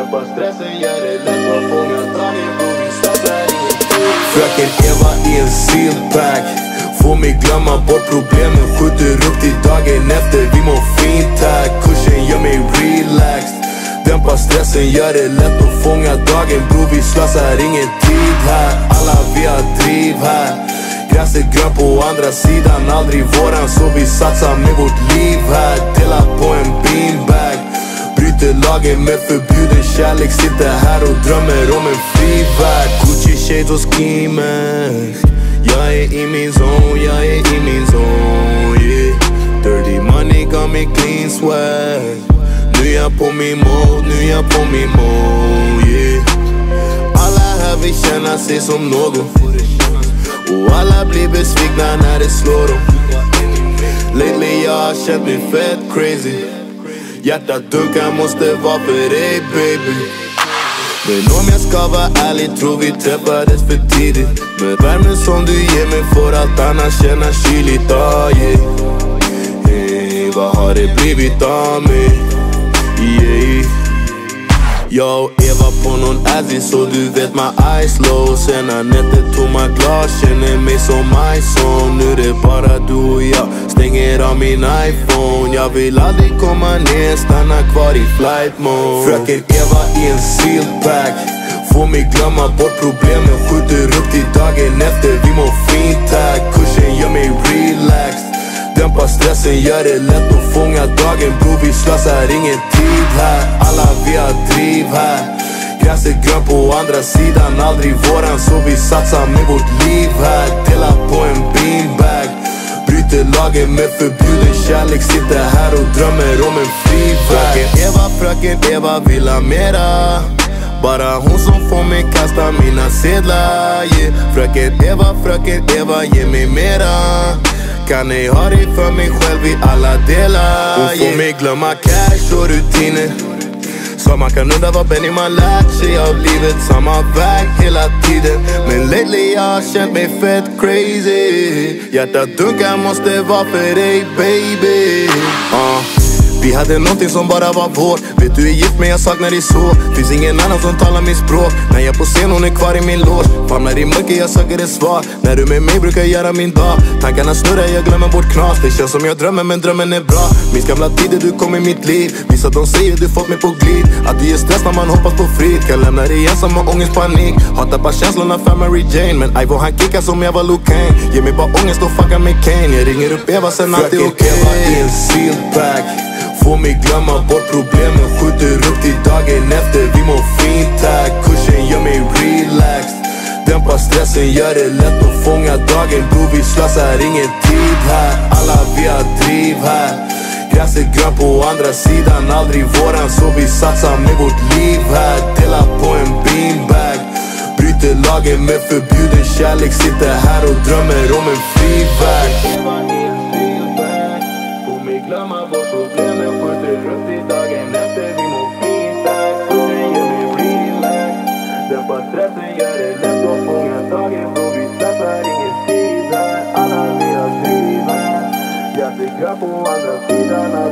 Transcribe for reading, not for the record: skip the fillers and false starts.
Dämpa stressen, gör det lätt att fånga dagen. Bro, vi satsar ingenting. Fröken Eva i en sealpack får mig glömma bort problemen. Skjuter upp till dagen efter, vi mår fint här. Kursen gör mig relaxed. Dämpa stressen, gör det lätt att fånga dagen. Bro, vi slösar ingen tid här. Alla vi har driv här. Gräset grönt på andra sidan, aldrig våran. Så vi satsar med vårt liv här. Dela på en beanbag. Bryter lagen med förbjuden kärlek. Sitter här och drömmer om en fri värld. Gucci shades och ski mask. Jag är i min zone, jag är i min zone, yeah. Dirty money got me clean swag. Nu är jag på min mode, nu är jag på min mode, yeah. Alla här vill känna sig som någon. Och alla blir besvikna när det slår dem. Lately jag har känt mig fett crazy. Hjärtat dunkar, måste vara för dig baby. Men om jag ska vara ärlig, tror vi träffades för tidigt. Med värmen som du ger mig får allt annat känna kyligt, yeah. Hey, vad har det blivit av mig? Yeah. Jag och Eva på någon azzy, så du vet my eyes low. Sena nätter, tomma glas, känner mig som my son. Nu är det bara du och jag, stänger av min iPhone. Jag vill aldrig komma ner, stanna kvar i flight mode. Fröken Eva i en sealpack får mig glömma bort problemen. Skjuter upp till dagen efter, vi mår fint här. Kursen gör mig relaxed. Dämpa stressen, gör det lätt att fånga dagen. Bro, vi slösar ingen tid här. Alla vi har driv här. Gräset grönt på andra sidan, aldrig våran. Så vi satsar med vårt liv här. Dela på en beanbag. Bryter lagen med förbjuden kärlek. Sitter här och drömmer om en fri värld. Fröken Eva vill ha mera. Bara hon som får mig kasta mina sedlar, yeah. Fröken Eva, ge mig mera. Kan ej ha dig för mig själv i alla delar. Hon får mig glömma cash och rutiner. Så man kan undra vad Benny man lärt sig av livet. Samma väg hela tiden. Men lately jag har känt mig fett crazy. Hjärtat dunkar, måste vara för dig baby. Vi hade någonting som bara var vårt. Vet du är gift men jag saknar dig så. Finns ingen annan som talar mitt språk. När jag på scen hon är kvar i min lås. Famlar i mörker, jag söker ett svar. När du med mig brukar göra min dag. Tankarna snurrar, jag glömmer bort knas. Det känns som jag drömmer men drömmen är bra. Minns gamla tider, du kom i mitt liv. Vissa de säger du fått mig på glid. Att det är stress när man hoppas på frid. Kan lämna dig ensam och ångest, panik. Har tappat känslorna för Mary Jane. Men Ivo han kickar som jag var Luke Kane. Ge mig bara ångest och fucka med Kane. Jag ringer upp Eva, sen allt är okej. Eva i en sealpack får mig glömma bort problemen. Skjuter upp till dagen efter, vi mår fint här. Kursen gör mig relaxed. Dämpa stressen, gör det lätt att fånga dagen. Bro, vi slösar ingen tid här. Alla vi har driv här. Gräset grönt på andra sidan, aldrig våran. Så vi satsar med vårt liv här. Dela på en beanbag. Bryter lagen med förbjuden kärlek. Sitter här och drömmer om en fri värld. Glömma bort problemen, skjuter upp till dagen efter, vi mår fint här. Kursen gör mig relax. Dämpa stressen, gör det lätt att fånga dagen. Bro, vi slösar ingen tid här. Alla vi har driv här. Hjärtat grönt på andra sidan.